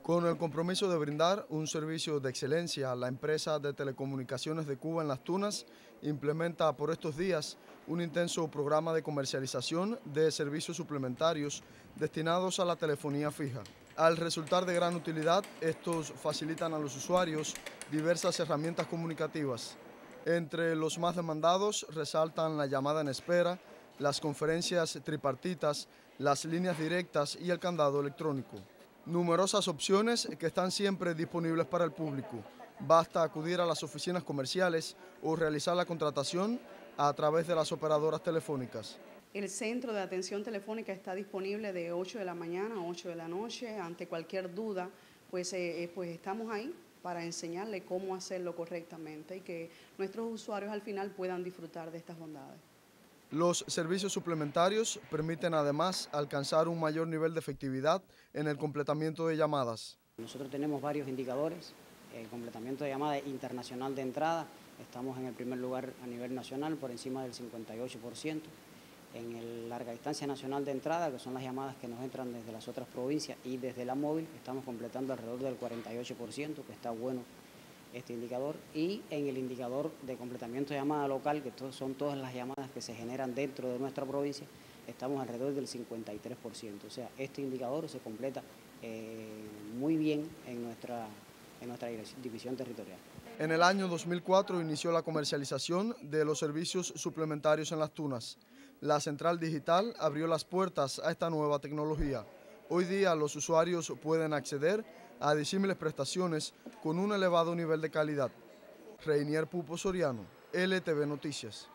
Con el compromiso de brindar un servicio de excelencia, la empresa de telecomunicaciones de Cuba en Las Tunas implementa por estos días un intenso programa de comercialización de servicios suplementarios destinados a la telefonía fija. Al resultar de gran utilidad, estos facilitan a los usuarios diversas herramientas comunicativas. Entre los más demandados resaltan la llamada en espera, las conferencias tripartitas, las líneas directas y el candado electrónico. Numerosas opciones que están siempre disponibles para el público. Basta acudir a las oficinas comerciales o realizar la contratación a través de las operadoras telefónicas. El centro de atención telefónica está disponible de 8 de la mañana a 8 de la noche. Ante cualquier duda, pues estamos ahí para enseñarle cómo hacerlo correctamente y que nuestros usuarios al final puedan disfrutar de estas bondades. Los servicios suplementarios permiten además alcanzar un mayor nivel de efectividad en el completamiento de llamadas. Nosotros tenemos varios indicadores, el completamiento de llamadas internacional de entrada, estamos en el primer lugar a nivel nacional por encima del 58%, en el larga distancia nacional de entrada, que son las llamadas que nos entran desde las otras provincias y desde la móvil, estamos completando alrededor del 48%, que está bueno este indicador, y en el indicador de completamiento de llamada local, que son todas las llamadas que se generan dentro de nuestra provincia, estamos alrededor del 53%. O sea, este indicador se completa muy bien en nuestra división territorial. En el año 2004 inició la comercialización de los servicios suplementarios en Las Tunas. La central digital abrió las puertas a esta nueva tecnología. Hoy día los usuarios pueden acceder a disímiles prestaciones con un elevado nivel de calidad. Reinier Pupo Soriano, LTV Noticias.